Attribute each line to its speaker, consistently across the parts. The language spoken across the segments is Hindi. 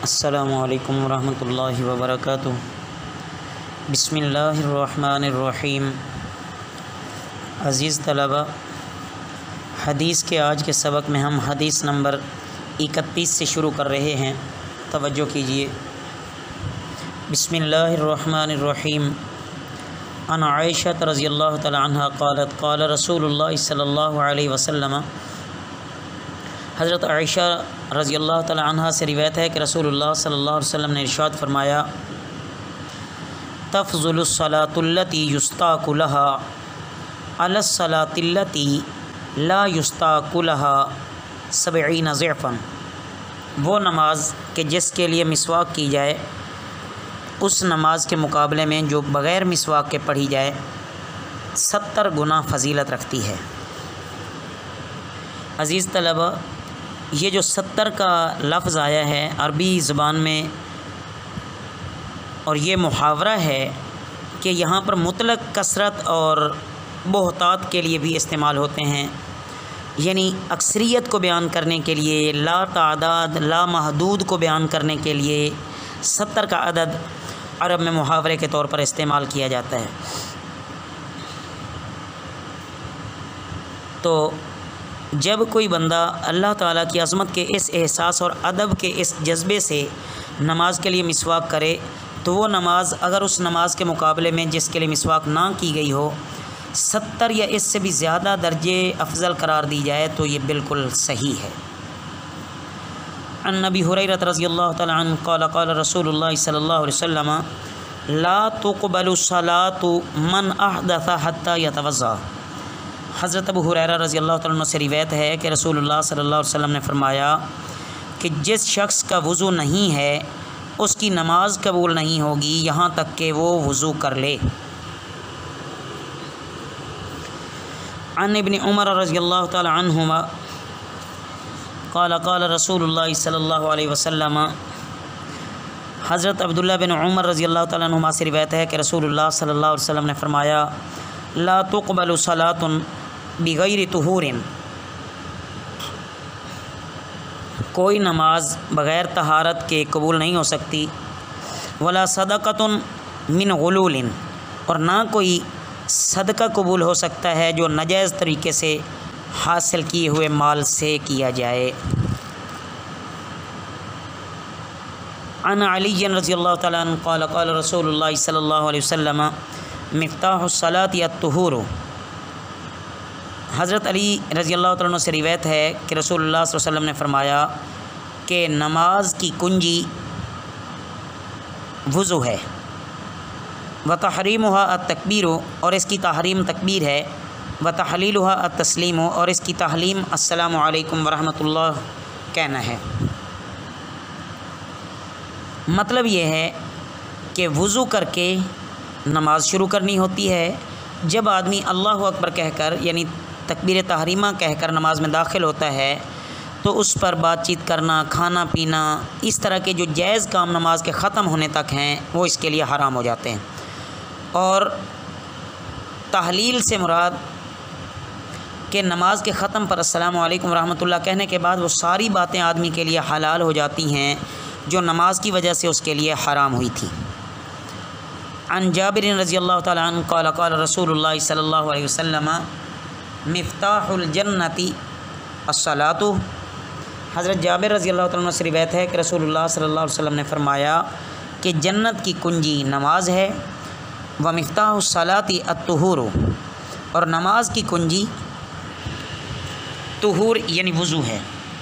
Speaker 1: अस्सलामु अलैकुम वरहमतुल्लाहि वबरकातुहू। बिस्मिल्लाहिर्रहमानिर्रहीम। अज़ीज़ तलबा, हदीस के आज के सबक में हम हदीस नंबर 31 से शुरू कर रहे हैं। तवज्जो कीजिए। बिस्मिल्लाहिर्रहमानिर्रहीम। अन आयशा रज़ियल्लाहु तआला अन्हा क़ालत क़ाल रसूलुल्लाह सल्लल्लाहु अलैहि वसल्लम। हज़रत आयशा रज़ियल्लाहु तआला अन्हा से रिवायत है कि रसूलुल्लाह सल्लल्लाहु अलैहि वसल्लम ने इरशाद फरमाया, तफ़ज़ुलुस्सलातुल्लती युस्ताक़ु लहा अलस्सलातिल्लती ला युस्ताक़ु लहा सबईन ज़िअफ़न। वो नमाज कि जिसके लिए मिसवाक की जाए उस नमाज के मुकाबले में जो बग़ैर मिसवाक के पढ़ी जाए 70 गुना फ़जीलत रखती है। अज़ीज़ तलबा, ये जो 70 का लफ्ज़ आया है अरबी ज़बान में, और ये मुहावरा है कि यहाँ पर मुतलक कसरत और बहुतात के लिए भी इस्तेमाल होते हैं, यानी अक्सरियत को बयान करने के लिए, ला तादाद ला महदूद को बयान करने के लिए 70 का अदद अरब में मुहावरे के तौर पर इस्तेमाल किया जाता है। तो जब कोई बंदा अल्लाह ताला की अज़मत के इस एहसास और अदब के इस जज्बे से नमाज के लिए मिसवाक करे, तो वो नमाज अगर उस नमाज के मुकाबले में जिसके लिए मिसवाक ना की गई हो 70 या इससे भी ज़्यादा दर्जे अफजल करार दी जाए तो ये बिल्कुल सही है। अन अबी हुरैरा रज़ियल्लाहु तआला अन्हु क़ाल क़ाल रसूलुल्लाह सल्लल्लाहु अलैहि वसल्लम ला तुक़बलु सलातु मन अहदथ हत्ता यतवज़्ज़ा। हज़रत अबू हुरैरा रज़ियल्लाहु तआला अन्हु से रिवायत है कि रसूलुल्लाह सल्लल्लाहु अलैहि वसल्लम ने फ़रमाया कि जिस शख्स का वज़ू नहीं है उसकी नमाज कबूल नहीं होगी यहाँ तक कि वो वज़ू कर ले। अन इब्न उमर रज़ियल्लाहु तआला अन्हुमा क़ाल क़ाल रसूलुल्लाह सल्लल्लाहु अलैहि वसल्लम। हज़रत अब्दुल्लाह बिन उमर रज़ियल्लाहु तआला अन्हुमा से रिवायत है कि रसूलुल्लाह सल्लल्लाहु अलैहि वसल्लम ने फ़रमाया, ला तुक़बलु सलातुन बिग़ैरि तुहूरिन। कोई नमाज बग़ैर तहारत के कबूल नहीं हो सकती। वला सदक़तुन मिन गुलूलिन, और ना कोई सदका कबूल हो सकता है जो नाजायज़ तरीके से हासिल किए हुए माल से किया जाए। अन अली रज़ियल्लाहु तआला अन्हु क़ाल क़ाल रसूलुल्लाह सल्लल्लाहु अलैहि वसल्लम मिफ्ताहुस्सलाति अत्तुहूर। हज़रत अली रज़ियल्लाहु तआला अन्हु से रिवायत है कि रसूलुल्लाह सल्लल्लाहु अलैहि वसल्लम ने फ़रमाया कि नमाज की कुंजी वज़ू है। व तहरीमुहा अत-तकबीर, और इसकी तहरीम तकबीर है। व तहलीलुहा अत-तस्लीम, और इसकी तहलीम अस्सलामु अलैकुम वरहमतुल्लाह कहना है। मतलब ये है कि वज़ू करके नमाज शुरू करनी होती है। जब आदमी अल्लाहु अकबर कहकर यानी तकबीर तहरीमा कहकर नमाज में दाखिल होता है तो उस पर बातचीत करना, खाना पीना, इस तरह के जो जायज़ काम नमाज के ख़त्म होने तक हैं वो इसके लिए हराम हो जाते हैं। और तहलील से मुराद कि नमाज के ख़त्म पर अस्सलामु अलैकुम वरहमतुल्लाह कहने के बाद वो सारी बातें आदमी के लिए हलाल हो जाती हैं जो नमाज की वजह से उसके लिए हराम हुई थी। अन जाबिर रज़ियल्लाहु तआला अन्हु क़ाल क़ाल रसूलुल्लाह सल्लल्लाहु अलैहि वसल्लम मिफ्ताहुल जन्नति अस्सलातु। हज़रत जाबिर रज़ियल्लाहु तआला अन्हु से रिवायत है कि रसूलुल्लाह सल्लल्लाहु अलैहि वसल्लम ने फ़रमाया कि जन्नत की कुंजी नमाज है। व मिफ्ताहुस्सलाति अत्तुहूर, और नमाज की कुंजी तुहूर यानी वज़ू है।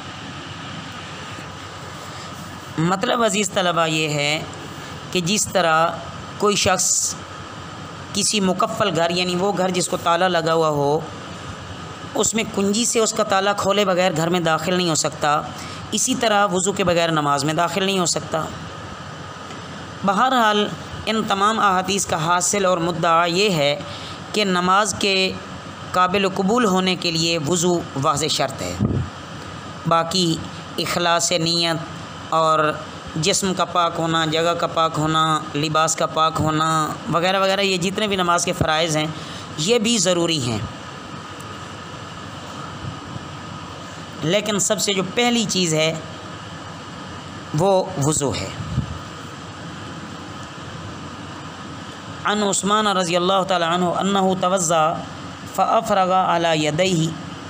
Speaker 1: मतलब अज़ीज़ तलबा ये है कि जिस तरह कोई शख्स किसी मुकफ़्फ़ल घर यानी वो घर जिसको ताला लगा हुआ हो उसमें कुंजी से उसका ताला खोले बगैर घर में दाखिल नहीं हो सकता, इसी तरह वज़ू के बगैर नमाज में दाखिल नहीं हो सकता। बहरहाल इन तमाम अहादीस का हासिल और मुद्दा ये है कि नमाज के काबिल कबूल होने के लिए वज़ू वाज़ेह शर्त है। बाकी इखलास नीयत और जिस्म का पाक होना, जगह का पाक होना, लिबास का पाक होना वगैरह वगैरह, ये जितने भी नमाज के फ़राइज़ हैं ये भी ज़रूरी हैं। लेकिन सबसे जो पहली चीज़ है वो वज़ू है। अन उस्मान रज़ी अल्लाह तआला अन्हु अन्नहु तवज़्ज़ा फ़अफ़रग़ अला यदैहि।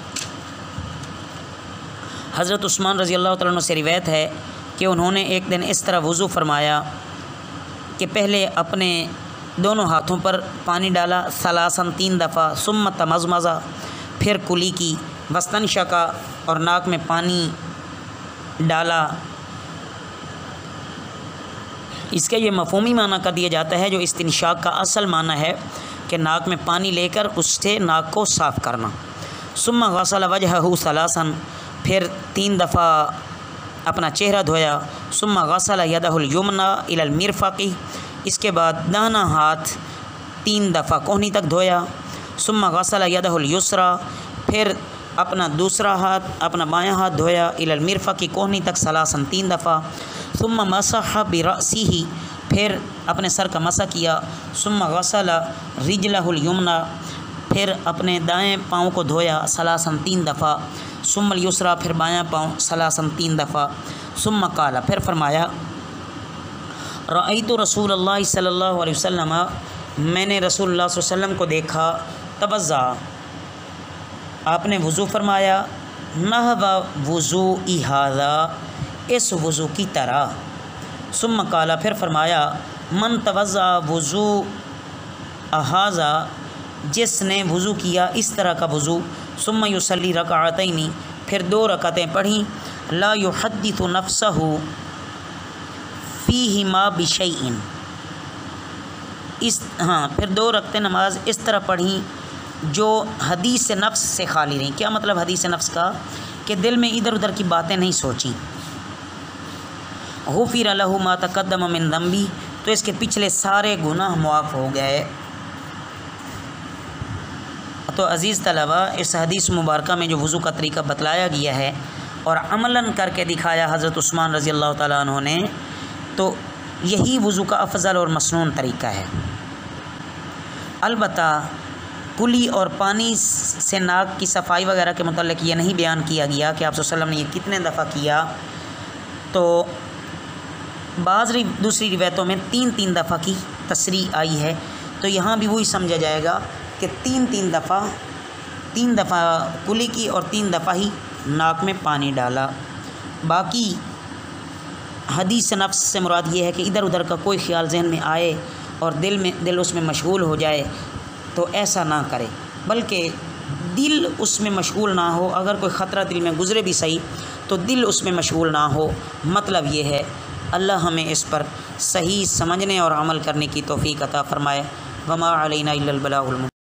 Speaker 1: हज़रत उस्मान रज़ी अल्लाह तआला अन्हु से रिवायत है कि उन्होंने एक दिन इस तरह वज़ू फ़रमाया कि पहले अपने दोनों हाथों पर पानी डाला, सलासन 3 दफ़ा, सुम्मा तमज़मज़ा, फिर कुली की, वस्तनशका और नाक में पानी डाला। इसका ये मफ़हूमी माना कर दिया जाता है, जो इस्तिंशाक का असल माना है कि नाक में पानी लेकर उससे नाक को साफ़ करना। सुम्मा गसल वजहहु सलासन, फिर 3 दफ़ा अपना चेहरा धोया। सुम्मा गसल यदहुल युमना इलल मिरफ़क़ि, इसके बाद दाहिना हाथ 3 दफ़ा कोहनी तक धोया। सुम्मा गसल यदहुल युसरा, फिर अपना दूसरा हाथ, अपना बायां हाथ धोया, इलल मिरफ़क़ि, कोहनी तक, सलासन 3 दफ़ा। सुम्मा मसह बिरअसिही, फिर अपने सर का मसा किया। सुम्मा गसल रिजलहुल युमना, फिर अपने दाएं पाँव को धोया, सलासन 3 दफ़ा। सुम्मल युसरा, फिर बायां पाँव, सलासन 3 दफ़ा। सुम्मा काला, फिर फरमाया रअयतु रसूलुल्लाह सल्लल्लाहु अलैहि वसल्लम, मैंने रसूलुल्लाह सल्लल्लाहु अलैहि वसल्लम को देखा, तवज़्ज़ा, आपने वज़ू फरमाया, नहव वज़ूइ हाज़ा, इस वज़ू की तरह। सुम्मा काला, फिर फरमाया मन तवज़्ज़ा वज़ू हाज़ा, जिसने वज़ू किया इस तरह का वज़ू। सुम्मा युसल्ली रकअतैनि, फिर 2 रकअतें पढ़ी। ला युहद्दिथु नफ्सहु फ़ीहिमा बिशैइन, फिर 2 रकअतें नमाज इस तरह पढ़ी जो हदीस नफ्स से खाली रहीं। क्या मतलब हदीस नफ्स का? कि दिल में इधर उधर की बातें नहीं सोची। गुफ़िर लहु मा तक़द्दम मिन ज़ंबी, तो इसके पिछले सारे गुनाह मुआफ़ हो गए। तो अज़ीज़ तलबा, इस हदीस मुबारका में जो वज़ू का तरीका बतलाया गया है और अमलन करके दिखाया हज़रत उस्मान रज़ी अल्लाह तआला अन्हु ने, तो यही वज़ू का अफजल और मसनून तरीका है। अलबत्ता कुली और पानी से नाक की सफ़ाई वगैरह के मुताल्लिक़ ये नहीं बयान किया गया कि आप सल्लल्लाहु अलैहि वसल्लम ने ये कितने दफ़ा किया। तो दूसरी रिवायतों में 3 दफ़ा की तसरी आई है। तो यहाँ भी वही समझा जाएगा कि 3 दफ़ा कुली की और 3 दफ़ा ही नाक में पानी डाला। बाकी हदीस नफ्स से मुराद ये है कि इधर उधर का कोई ख्याल जहन में आए और दिल उसमें मशगूल हो जाए तो ऐसा ना करे, बल्कि दिल उसमें मशगूल ना हो। अगर कोई ख़तरा दिल में गुज़रे भी सही, तो दिल उसमें मशगूल ना हो। मतलब ये है, अल्लाह हमें इस पर सही समझने और अमल करने की तौफ़ीक़ अता फ़रमाए। वमा अलैना इल्लल बलागुल मुबीन।